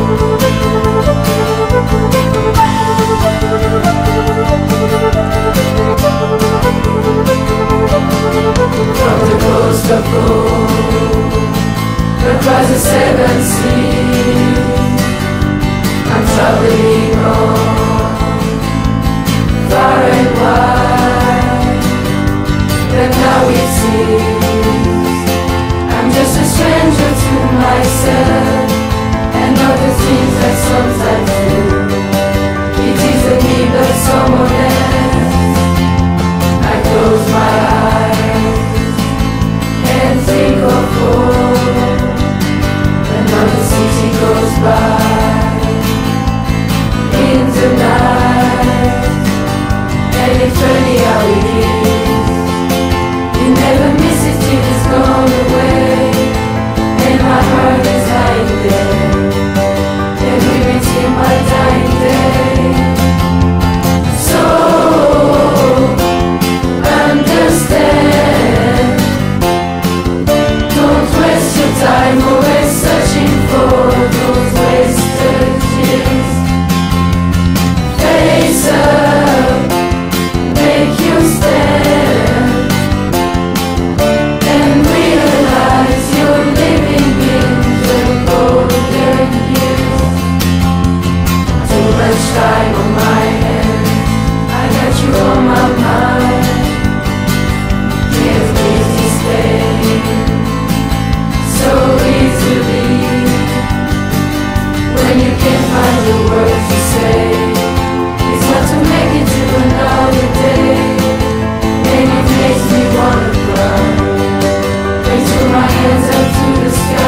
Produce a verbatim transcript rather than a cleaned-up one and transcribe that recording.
Of gold across the seven seas, I'm traveling on far and wide, but now it seems I'm just a stranger to myself and all the things I sometimes do. It isn't me but someone else. I close my eyes and think of home, and now the city goes by in the night, and it's funny how it is. You never miss it till it's gone away, and my heart is lying there, and we will see my dying day. So understand, time always searching for those wasted years. Face up, make you stand, and realize you're living in the golden years. Too much time on my hands, I got you on my mind. Can't please this day so easily, when you can't find the words to say. It's hard to make it to another day, and it makes me wanna cry. Raise my hands up to the sky.